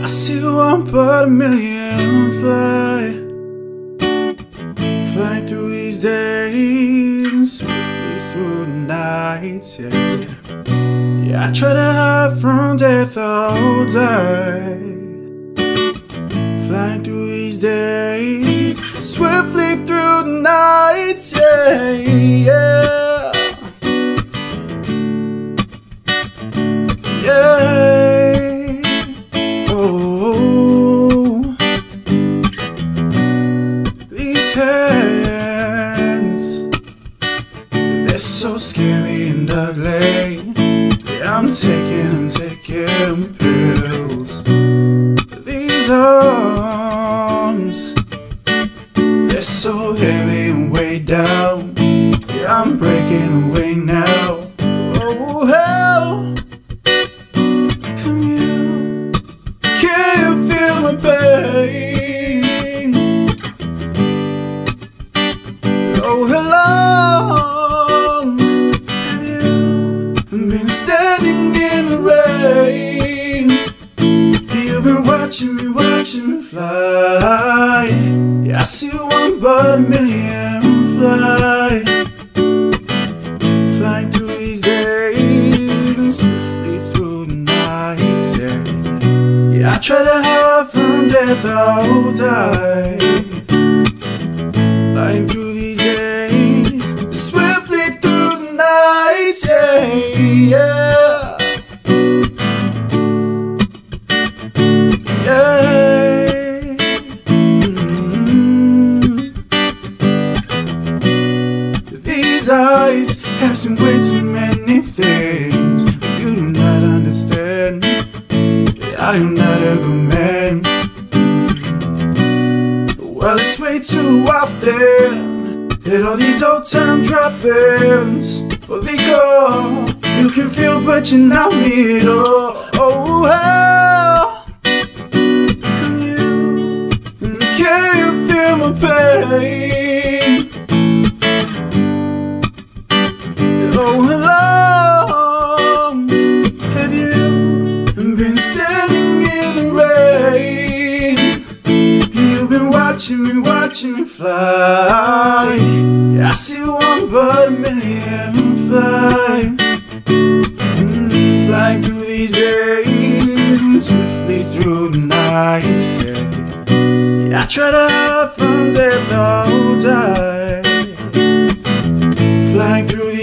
I see one but a million flying through these days and swiftly through the nights. Yeah, I try to hide from death all day. Flying through these days, swiftly through the nights. These hands, they're so scary and ugly. Yeah, I'm taking pills. These arms, they're so heavy and weighed down. Yeah, I'm breaking away now. Oh, hell, come you, can you feel my pain? Oh, how long have you been standing in the rain? You've been watching me fly. Yeah, I see one but a million flying through these days and swiftly through the nights. Yeah, I try to hide from death all day. Flying through these days, swiftly through the nights. These eyes have seen way too many things, but you do not understand. I am not a good man. Well, it's way too often that all these old time droppings, well, they go. You can feel, but you're not me at all. Oh, how can you feel my pain? Oh, how long have you been standing in the rain? You've been watching me fly. Yeah, I see one but a million flying through these days, swiftly through the nights. Yeah, I try to hide from death all day. Flying through